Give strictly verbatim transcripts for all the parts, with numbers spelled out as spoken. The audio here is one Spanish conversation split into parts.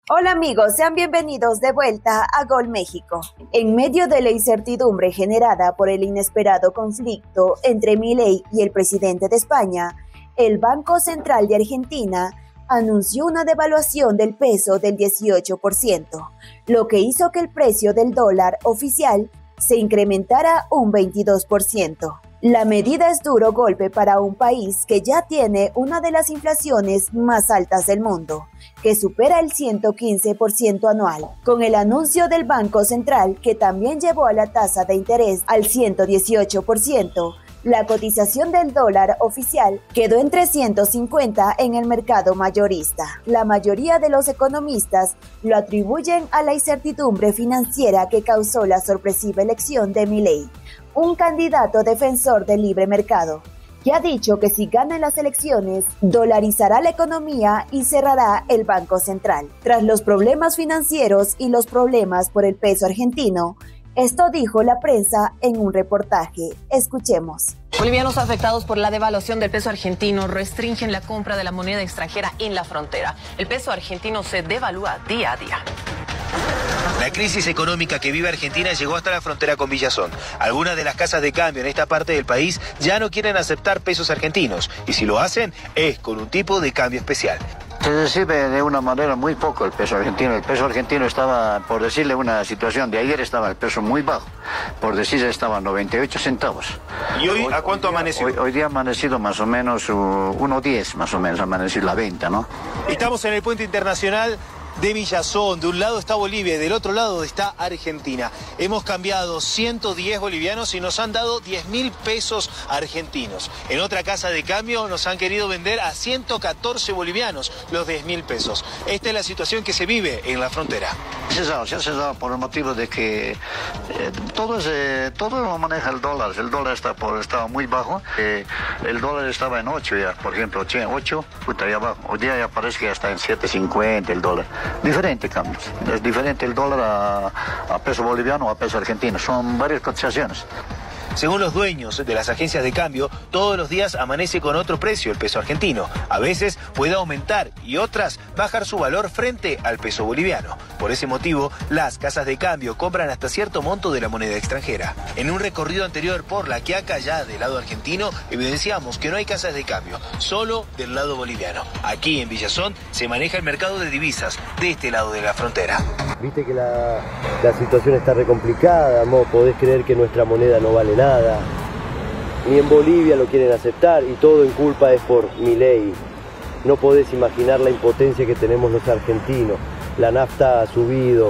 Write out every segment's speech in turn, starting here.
Hola amigos, sean bienvenidos de vuelta a Gol México. En medio de la incertidumbre generada por el inesperado conflicto entre Milei y el presidente de España, el Banco Central de Argentina anunció una devaluación del peso del dieciocho por ciento, lo que hizo que el precio del dólar oficial se incrementara un veintidós por ciento. La medida es duro golpe para un país que ya tiene una de las inflaciones más altas del mundo, que supera el ciento quince por ciento anual. Con el anuncio del Banco Central, que también llevó a la tasa de interés al ciento dieciocho por ciento, la cotización del dólar oficial quedó en trescientos cincuenta en el mercado mayorista. La mayoría de los economistas lo atribuyen a la incertidumbre financiera que causó la sorpresiva elección de Milei, un candidato defensor del libre mercado, que ha dicho que si gana las elecciones, dolarizará la economía y cerrará el Banco Central. Tras los problemas financieros y los problemas por el peso argentino, esto dijo la prensa en un reportaje. Escuchemos. Bolivianos afectados por la devaluación del peso argentino restringen la compra de la moneda extranjera en la frontera. El peso argentino se devalúa día a día. La crisis económica que vive Argentina llegó hasta la frontera con Villazón. Algunas de las casas de cambio en esta parte del país ya no quieren aceptar pesos argentinos, y si lo hacen es con un tipo de cambio especial. Se recibe de una manera muy poco el peso argentino. El peso argentino estaba, por decirle una situación, de ayer estaba el peso muy bajo. Por decirle estaba noventa y ocho centavos. ¿Y hoy a cuánto amaneció? Hoy, hoy día ha amanecido más o menos uh, uno diez, más o menos, ha amanecido la venta, ¿no? Estamos en el puente internacional de Villazón. De un lado está Bolivia y del otro lado está Argentina. Hemos cambiado ciento diez bolivianos y nos han dado diez mil pesos argentinos. En otra casa de cambio nos han querido vender a ciento catorce bolivianos los diez mil pesos. Esta es la situación que se vive en la frontera. Se ha cesado por el motivo de que eh, todo, es, eh, todo lo maneja el dólar. El dólar está por, estaba muy bajo. Eh, el dólar estaba en ocho ya, por ejemplo, ocho, puta, ya abajo. Hoy día ya parece que ya está en siete cincuenta el dólar. Diferente cambios, es diferente el dólar a, a peso boliviano o a peso argentino, son varias cotizaciones. Según los dueños de las agencias de cambio, todos los días amanece con otro precio el peso argentino. A veces puede aumentar y otras bajar su valor frente al peso boliviano. Por ese motivo, las casas de cambio compran hasta cierto monto de la moneda extranjera. En un recorrido anterior por La Quiaca, ya del lado argentino, evidenciamos que no hay casas de cambio, solo del lado boliviano. Aquí en Villazón se maneja el mercado de divisas de este lado de la frontera. Viste que la, la situación está re complicada, ¿no? Podés creer que nuestra moneda no vale nada. Nada, ni en Bolivia lo quieren aceptar y todo en culpa es por Milei. No podés imaginar la impotencia que tenemos los argentinos. La nafta ha subido.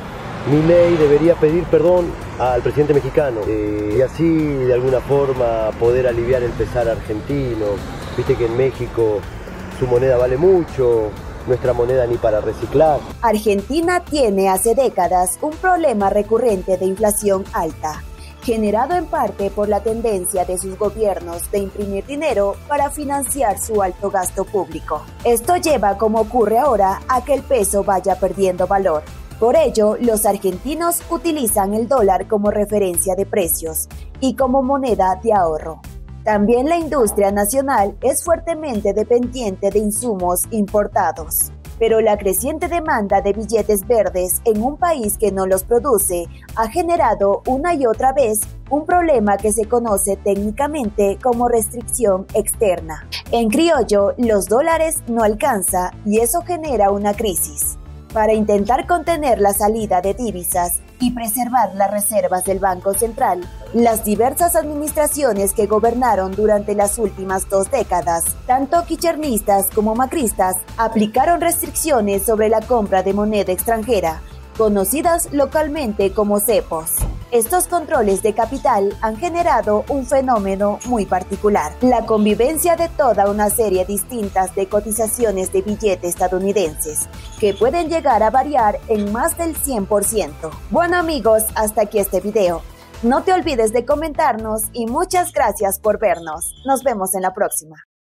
Milei debería pedir perdón al presidente mexicano eh, y así de alguna forma poder aliviar el pesar argentino. Viste que en México su moneda vale mucho, nuestra moneda ni para reciclar. Argentina tiene hace décadas un problema recurrente de inflación alta, generado en parte por la tendencia de sus gobiernos de imprimir dinero para financiar su alto gasto público. Esto lleva, como ocurre ahora, a que el peso vaya perdiendo valor. Por ello, los argentinos utilizan el dólar como referencia de precios y como moneda de ahorro. También la industria nacional es fuertemente dependiente de insumos importados. Pero la creciente demanda de billetes verdes en un país que no los produce ha generado una y otra vez un problema que se conoce técnicamente como restricción externa. En criollo, los dólares no alcanza y eso genera una crisis. Para intentar contener la salida de divisas y preservar las reservas del Banco Central, las diversas administraciones que gobernaron durante las últimas dos décadas, tanto kirchneristas como macristas, aplicaron restricciones sobre la compra de moneda extranjera, conocidas localmente como cepos. Estos controles de capital han generado un fenómeno muy particular: la convivencia de toda una serie distintas de cotizaciones de billetes estadounidenses, que pueden llegar a variar en más del cien por ciento. Bueno amigos, hasta aquí este video. No te olvides de comentarnos y muchas gracias por vernos. Nos vemos en la próxima.